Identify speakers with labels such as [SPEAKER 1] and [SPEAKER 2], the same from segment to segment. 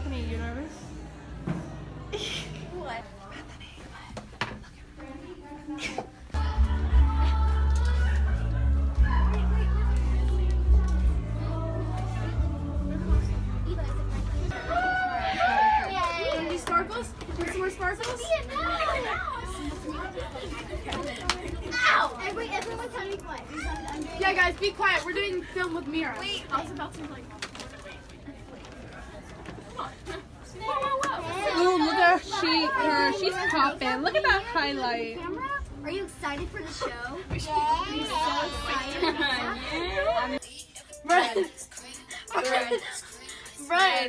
[SPEAKER 1] Bethany, you nervous?
[SPEAKER 2] What?
[SPEAKER 1] Sparkles? Want some more sparkles?
[SPEAKER 2] Ow! Everyone tell me quiet.
[SPEAKER 1] Yeah, guys, be quiet. We're doing film with Mira.
[SPEAKER 2] Wait, I was about to like.
[SPEAKER 1] Ooh, look at her. She's popping. Look at that highlight.
[SPEAKER 2] Are you excited for the show?
[SPEAKER 1] Bread. Bread. Bread.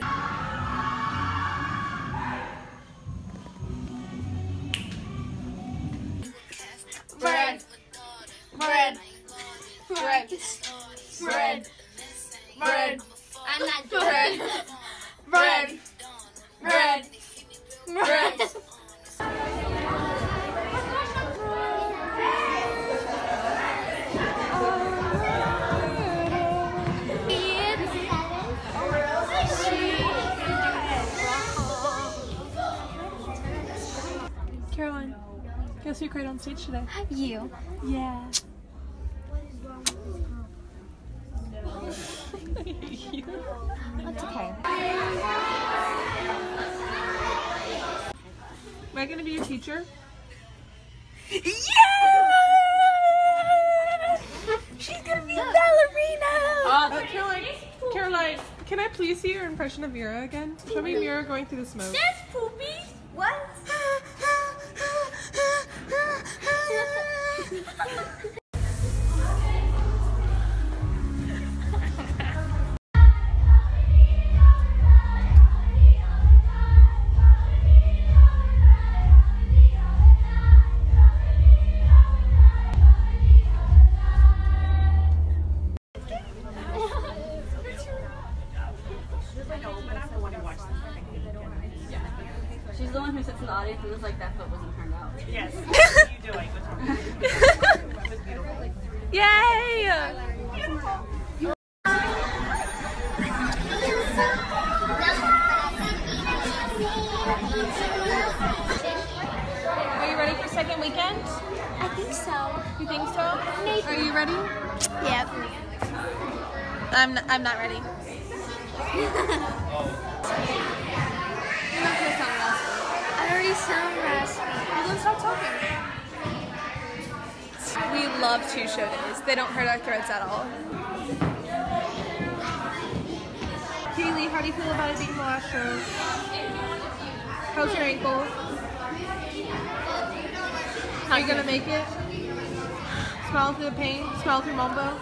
[SPEAKER 1] Bread. Bread. Bread. Bread. Bread.
[SPEAKER 2] I'm not
[SPEAKER 1] Bread. Bread. Bread. Bread. Caroline, guess who cried on stage today?
[SPEAKER 2] You.
[SPEAKER 1] Yeah.
[SPEAKER 2] That's okay.
[SPEAKER 1] Am I gonna be your teacher?
[SPEAKER 2] Yeah! She's gonna be a ballerina!
[SPEAKER 1] Caroline, can I please see your impression of Mira again? Show me Mira going through the smoke.
[SPEAKER 2] There's Poopy! What?
[SPEAKER 3] She's the one who sits in the audience and is like, that foot wasn't turned out.
[SPEAKER 4] Yes. What are you doing? It was beautiful.
[SPEAKER 1] Yay! Are you ready for second weekend?
[SPEAKER 2] I think so.
[SPEAKER 1] You think so?
[SPEAKER 2] Maybe.
[SPEAKER 1] Are you ready?
[SPEAKER 2] Yep.
[SPEAKER 1] I'm not ready.
[SPEAKER 2] I already sound raspy.
[SPEAKER 1] Well, then stop talking. We love two show days. They don't hurt our throats at all. Kaylee, how do you feel about it being the last show? How's your ankle? Are you gonna make it? Smile through the pain? Smile through Mumbo?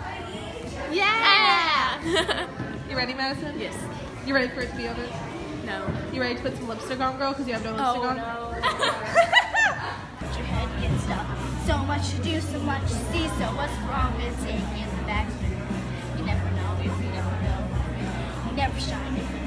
[SPEAKER 1] Yeah! You ready, Madison?
[SPEAKER 3] Yes.
[SPEAKER 1] You ready for it to be over?
[SPEAKER 3] No.
[SPEAKER 1] You ready to put some lipstick on, girl? Because you have no lipstick on?
[SPEAKER 3] No.
[SPEAKER 2] Your head gets stuck. So much to do, so much to see. So what's wrong with taking the back? You never know if you don't know. You never shine if you